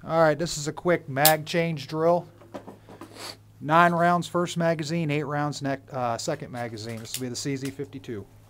Alright, this is a quick mag change drill. 9 rounds first magazine, 8 rounds second magazine. This will be the CZ52.